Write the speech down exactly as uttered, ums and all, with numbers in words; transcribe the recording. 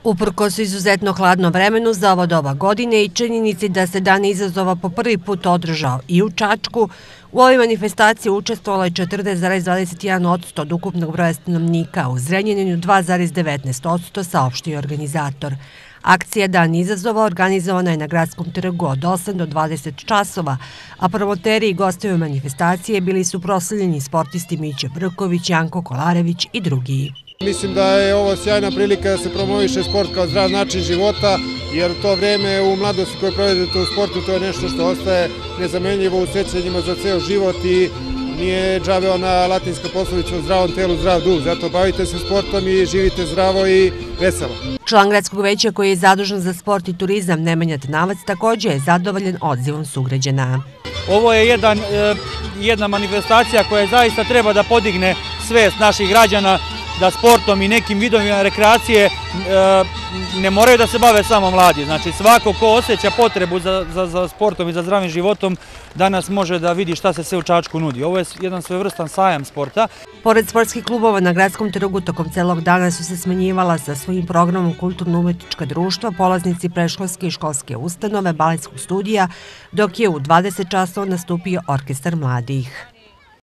Uprkos izuzetno hladnom vremenu za ovo doba godine i činjenici da se Dan izazova po prvi put održao i u Čačku, u ovoj manifestaciji učestvovalo je četrdeset zarez dvadeset jedan posto od ukupnog broja stanovnika, u Zrenjaninu dva zarez devetnaest posto, saopštio organizator. Akcija Dan izazova organizovana je na Gradskom trgu od osam do dvadeset časova, a promoteri i gostovi manifestacije bili su proslavljeni sportisti Mića Brković, Janko Kolarević i drugi. Mislim da je ovo sjajna prilika da se promoviše sport kao zdrav način života, jer to vreme u mladosti koje provedete u sportu, to je nešto što ostaje nezamenljivo u sećanjima za ceo život i nije džabe ona latinska poslovica o zdravom telu, zdrav duh. Zato bavite se sportom i živite zdravo i veselo. Član gradskog veća koji je zadužen za sport i turizam, Nemanja Tnavac, također je zadovoljen odzivom sugrađana. Ovo je jedan, jedna manifestacija koja zaista treba da podigne svest naših građana da sportom i nekim vidovima rekreacije ne moraju da se bave samo mladi. Znači svako ko osjeća potrebu za, za, za sportom i za zdravim životom danas može da vidi šta se sve u Čačku nudi. Ovo je jedan svojevrstan sajam sporta. Pored sportskih klubova na Gradskom trgu tokom celog dana su se smenjivala sa svojim programom kulturno-umetnička društva, polaznici predškolske i školske ustanove, baletskog studija, dok je u dvadeset časova nastupio orkestar mladih.